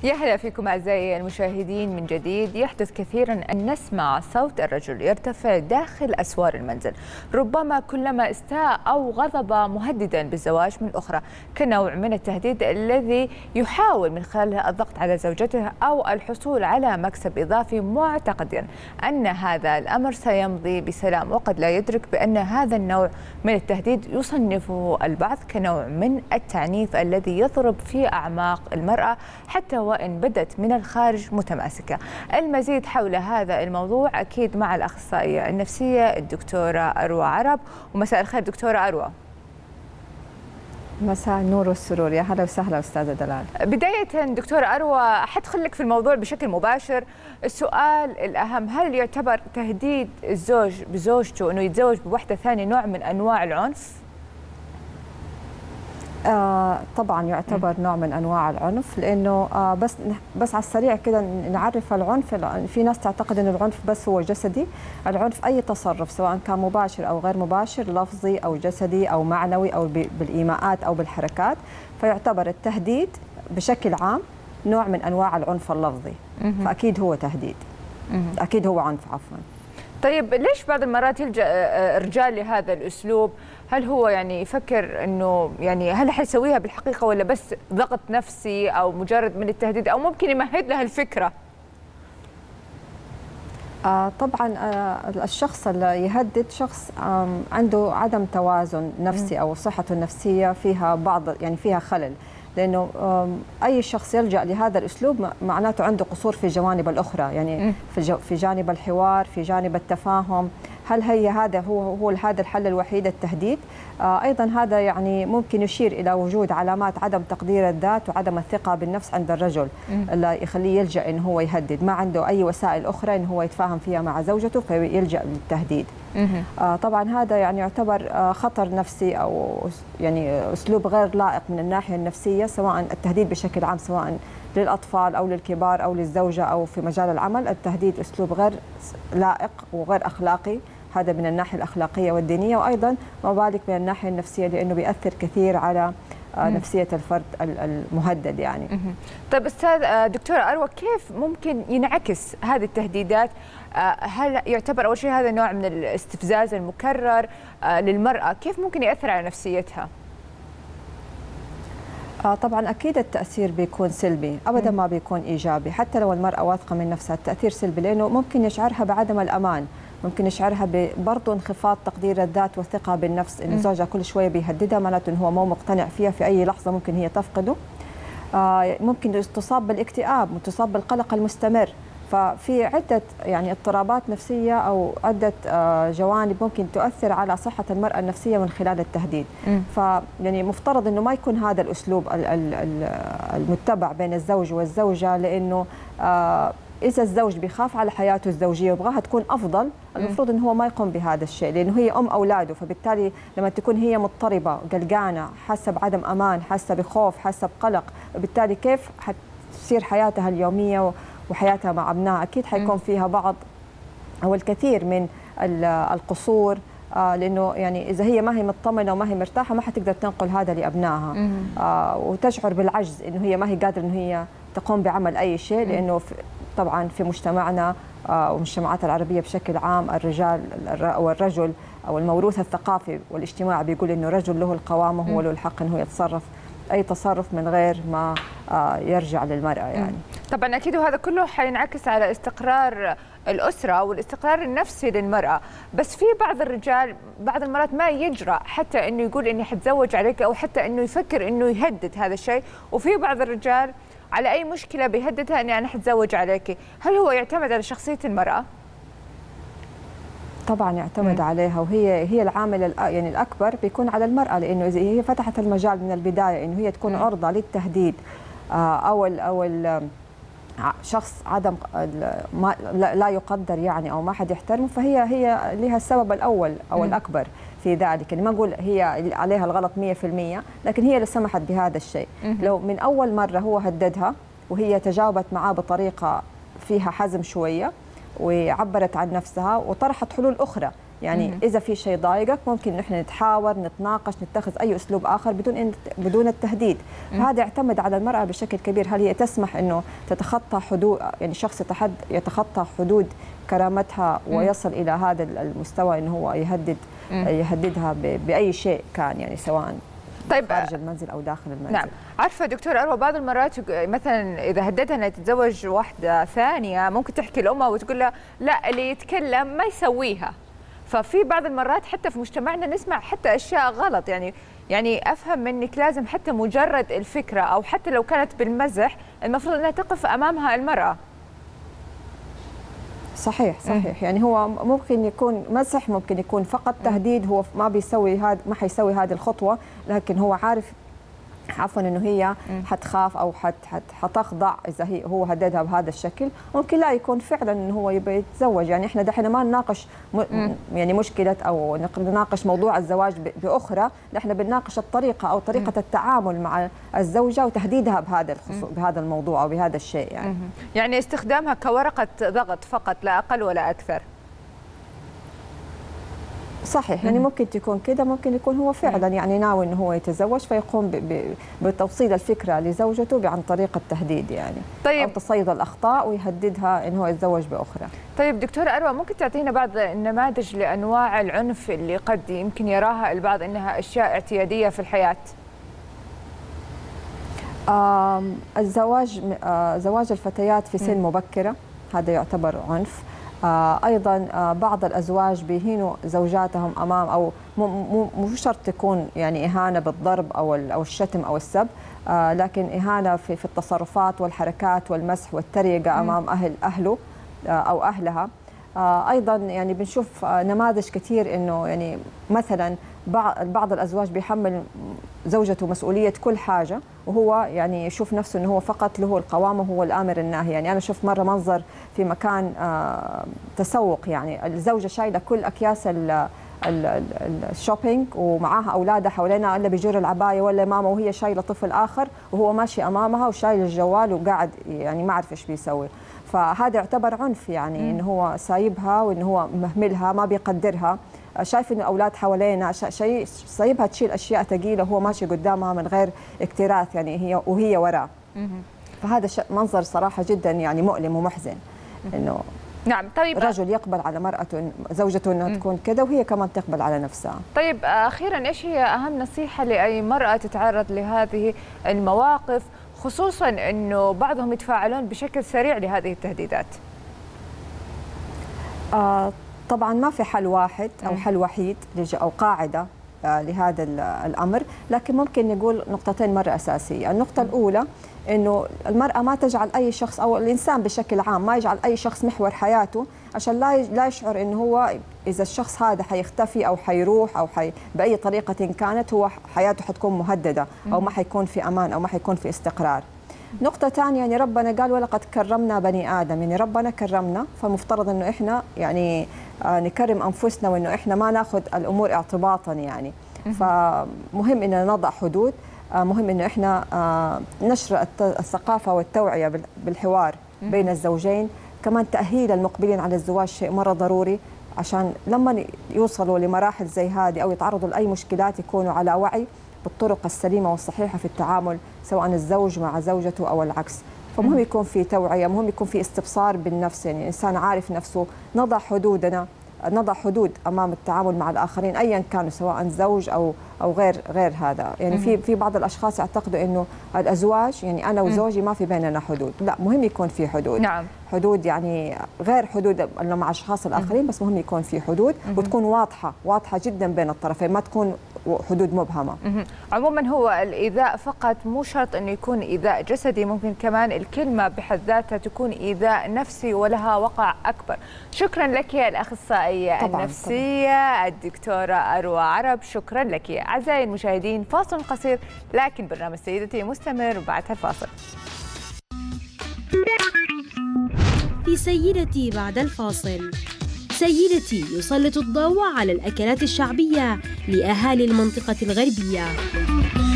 يا هلا فيكم أعزائي المشاهدين من جديد. يحدث كثيرا أن نسمع صوت الرجل يرتفع داخل أسوار المنزل، ربما كلما استاء أو غضب مهددا بالزواج من الأخرى، كنوع من التهديد الذي يحاول من خلاله الضغط على زوجته أو الحصول على مكسب إضافي، معتقدا أن هذا الأمر سيمضي بسلام، وقد لا يدرك بأن هذا النوع من التهديد يصنفه البعض كنوع من التعنيف الذي يضرب في أعماق المرأة حتى وإن بدت من الخارج متماسكة. المزيد حول هذا الموضوع أكيد مع الأخصائية النفسية الدكتورة أروى عرب. ومساء الخير دكتورة أروى. مساء النور والسرور، يا هلا وسهلا أستاذة دلال. بداية دكتورة أروى، حدخل لك في الموضوع بشكل مباشر. السؤال الأهم، هل يعتبر تهديد الزوج بزوجته أنه يتزوج بوحدة ثانية نوع من أنواع العنف؟ طبعا يعتبر نوع من انواع العنف، لانه بس على السريع كده نعرف العنف. في ناس تعتقد ان العنف بس هو جسدي. العنف اي تصرف سواء كان مباشر او غير مباشر، لفظي او جسدي او معنوي او بالايماءات او بالحركات، فيعتبر التهديد بشكل عام نوع من انواع العنف اللفظي. فاكيد هو تهديد، اكيد هو عنف عفوا. طيب ليش بعض المرات يلجأ الرجال لهذا الأسلوب؟ هل هو يعني يفكر أنه يعني هل حيسويها بالحقيقة، ولا بس ضغط نفسي أو مجرد من التهديد، أو ممكن يمهد لها الفكرة؟ طبعا الشخص اللي يهدد شخص عنده عدم توازن نفسي أو صحته النفسية فيها فيها خلل، لأنه أي شخص يلجأ لهذا الأسلوب معناته عنده قصور في الجوانب الأخرى، يعني في جانب الحوار، في جانب التفاهم. هل هذا هو هذا الحل الوحيد التهديد؟ أيضا هذا يعني ممكن يشير إلى وجود علامات عدم تقدير الذات وعدم الثقة بالنفس عند الرجل، اللي يخليه يلجأ إنه هو يهدد، ما عنده أي وسائل أخرى إنه هو يتفاهم فيها مع زوجته فيلجأ للتهديد. طبعا هذا يعني يعتبر خطر نفسي أو يعني أسلوب غير لائق من الناحية النفسية، سواء التهديد بشكل عام سواء للأطفال أو للكبار أو للزوجة أو في مجال العمل. التهديد أسلوب غير لائق وغير أخلاقي، هذا من الناحية الأخلاقية والدينية، وأيضا ما بالك من الناحية النفسية، لأنه بيأثر كثير على نفسية الفرد المهدد يعني. طيب أستاذ دكتورة أروى، كيف ممكن ينعكس هذه التهديدات؟ هل يعتبر أول شيء هذا نوع من الاستفزاز المكرر للمرأة؟ كيف ممكن يأثر على نفسيتها؟ طبعا أكيد التأثير بيكون سلبي، أبدا ما بيكون إيجابي. حتى لو المرأة واثقة من نفسها التأثير سلبي، لأنه ممكن يشعرها بعدم الأمان، ممكن يشعرها برضه انخفاض تقدير الذات والثقة بالنفس، إن زوجها كل شوية بيهددها معناته إنه هو مو مقتنع فيها، في أي لحظة ممكن هي تفقده. ممكن تصاب بالاكتئاب، تصاب بالقلق المستمر. ففي عدة يعني اضطرابات نفسية أو عدة جوانب ممكن تؤثر على صحة المرأة النفسية من خلال التهديد. فيعني مفترض إنه ما يكون هذا الأسلوب المتبع بين الزوج والزوجة، لأنه إذا الزوج بيخاف على حياته الزوجية ويبغاها تكون أفضل، المفروض إنه هو ما يقوم بهذا الشيء، لأنه هي أم أولاده. فبالتالي لما تكون هي مضطربة، قلقانة، حاسة بعدم أمان، حاسة بخوف، حاسة بقلق، وبالتالي كيف حتصير حياتها اليومية وحياتها مع أبنائها؟ أكيد حيكون فيها بعض أو الكثير من القصور، لأنه يعني إذا هي ما هي مطمنة وما هي مرتاحة ما حتقدر تنقل هذا لأبنائها، وتشعر بالعجز إنه هي ما هي قادرة إنه هي تقوم بعمل أي شيء، لأنه طبعا في مجتمعنا والمجتمعات العربية بشكل عام الرجال أو الرجل أو الموروث الثقافي والاجتماعي بيقول إنه الرجل له القوامة، هو له الحق إنه يتصرف أي تصرف من غير ما يرجع للمرأة يعني. طبعا أكيد وهذا كله حينعكس على استقرار الأسرة والاستقرار النفسي للمرأة. بس في بعض الرجال بعض المرات ما يجرأ حتى إنه يقول إني حتزوج عليك، أو حتى إنه يفكر إنه يهدد هذا الشيء. وفي بعض الرجال على أي مشكلة بيهددها إني أنا حتزوج عليك. هل هو يعتمد على شخصية المرأة؟ طبعا يعتمد عليها، وهي العامل يعني الأكبر بيكون على المرأة، لأنه إذا هي فتحت المجال من البداية إنه هي تكون عرضة للتهديد أو شخص عدم لا يقدر يعني أو ما حد يحترمه، فهي لها السبب الأول أو الأكبر في ذلك. يعني ما أقول هي عليها الغلط 100%، لكن هي اللي سمحت بهذا الشيء. لو من أول مرة هو هددها وهي تجاوبت معاه بطريقة فيها حزم شوية وعبرت عن نفسها وطرحت حلول أخرى، يعني إذا في شيء ضايقك ممكن نحن نتحاور، نتناقش، نتخذ أي أسلوب آخر بدون التهديد. فهذا يعتمد على المرأة بشكل كبير، هل هي تسمح إنه تتخطى حدود، يعني شخص يتخطى حدود كرامتها ويصل إلى هذا المستوى إنه هو يهددها بأي شيء كان، يعني سواء طيب خارج المنزل أو داخل المنزل. نعم، عارفة دكتور أروى، بعض المرات مثلا إذا هددها أنها تتزوج واحدة ثانية ممكن تحكي لأمها وتقول لها لا اللي يتكلم ما يسويها. ففي بعض المرات حتى في مجتمعنا نسمع حتى أشياء غلط، يعني أفهم منك لازم حتى مجرد الفكرة أو حتى لو كانت بالمزح المفروض أنها تقف أمامها المرأة. صحيح. يعني هو ممكن يكون مزح، ممكن يكون فقط تهديد، هو ما حيسوي هذه الخطوة، لكن هو عارف عفوا انه هي حتخاف او حتخضع اذا هو هددها بهذا الشكل. ممكن لا يكون فعلا انه هو يبي يتزوج. يعني احنا دحين ما نناقش يعني مشكله او نناقش موضوع الزواج باخرى، نحن بنناقش الطريقه او طريقه التعامل مع الزوجه وتهديدها بهذا الموضوع او بهذا الشيء. يعني استخدامها كورقه ضغط فقط لا اقل ولا اكثر. صحيح. يعني ممكن تكون كده، ممكن يكون هو فعلا يعني ناوي انه هو يتزوج، فيقوم بتوصيل الفكره لزوجته عن طريق التهديد يعني. طيب. او تصيد الاخطاء ويهددها انه هو يتزوج باخرى. طيب دكتوره اروى، ممكن تعطينا بعض النماذج لانواع العنف اللي قد يمكن يراها البعض انها اشياء اعتياديه في الحياه؟ زواج الفتيات في سن مبكره هذا يعتبر عنف. ايضا بعض الازواج بيهينوا زوجاتهم امام، او مو شرط تكون يعني اهانه بالضرب او الشتم او السب، لكن اهانه في التصرفات والحركات والمسح والتريقه امام اهله او اهلها. ايضا يعني بنشوف نماذج كثير انه يعني مثلا بعض الازواج بيحمل زوجته مسؤوليه كل حاجه، وهو يعني يشوف نفسه انه هو فقط له القوام وهو الامر الناهي. يعني انا شفت مره منظر في مكان تسوق، يعني الزوجه شايله كل اكياس الشوبينج ومعاها اولادها حوالينا، الا بيجر العبايه ولا ماما، وهي شايله طفل اخر وهو ماشي امامها وشايل الجوال وقاعد يعني ما اعرف ايش بيسوي. فهذا يعتبر عنف، يعني انه هو سايبها وانه هو مهملها ما بيقدرها، شايف انه اولاد حوالينا شيء سايبها تشيل اشياء ثقيله وهو ماشي قدامها من غير اكتراث، يعني وهي وراه. فهذا منظر صراحه جدا يعني مؤلم ومحزن، انه نعم. طيب رجل يقبل على مرأته زوجته انها تكون كذا وهي كمان تقبل على نفسها. طيب اخيرا، ايش هي اهم نصيحه لاي مرأة تتعرض لهذه المواقف، خصوصا انه بعضهم يتفاعلون بشكل سريع لهذه التهديدات؟ طبعا ما في حل واحد او حل وحيد او قاعده لهذا الامر، لكن ممكن نقول نقطتين مره اساسيه. النقطه الاولى انه المراه ما تجعل اي شخص او الانسان بشكل عام ما يجعل اي شخص محور حياته، عشان لا يشعر انه هو اذا الشخص هذا حيختفي او حيروح او باي طريقه كانت هو حياته حتكون مهدده او ما حيكون في امان او ما حيكون في استقرار. نقطة ثانية، يعني ربنا قال ولقد كرمنا بني آدم، يعني ربنا كرمنا، فمفترض إنه إحنا يعني نكرم أنفسنا وإنه إحنا ما ناخذ الأمور اعتباطا يعني. فمهم إننا نضع حدود، مهم إنه إحنا نشر الثقافة والتوعية بالحوار بين الزوجين، كمان تأهيل المقبلين على الزواج شيء مرة ضروري، عشان لما يوصلوا لمراحل زي هذه أو يتعرضوا لأي مشكلات يكونوا على وعي بالطرق السليمة والصحيحة في التعامل، سواء الزوج مع زوجته أو العكس. فمهم يكون في توعية، مهم يكون في استبصار بالنفس، يعني الإنسان عارف نفسه، نضع حدودنا، نضع حدود أمام التعامل مع الآخرين أيا كانوا، سواء زوج أو غير هذا. يعني في بعض الأشخاص يعتقدوا إنه الأزواج يعني أنا وزوجي ما في بيننا حدود، لا، مهم يكون في حدود. نعم. حدود يعني غير حدود مع أشخاص الآخرين، بس مهم يكون في حدود وتكون واضحة جدا بين الطرفين، ما تكون حدود مبهمة. عموما هو الإيذاء فقط مو شرط أنه يكون إيذاء جسدي، ممكن كمان الكلمة بحد ذاتها تكون إيذاء نفسي ولها وقع أكبر. شكرا لك يا الأخصائية النفسية الدكتورة أروى عرب، شكرا لك. أعزائي المشاهدين، فاصل قصير لكن برنامج سيدتي مستمر وبعدها الفاصل. في سيدتي بعد الفاصل. سيدتي يسلط الضوء على الأكلات الشعبية لأهالي المنطقة الغربية.